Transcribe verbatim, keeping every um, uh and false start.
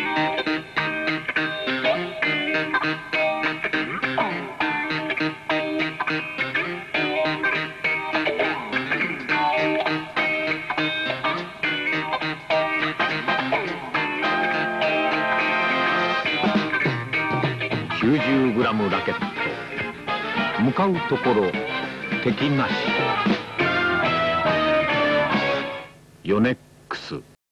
きゅうじゅうグラムラケット、向かうところ敵なし。米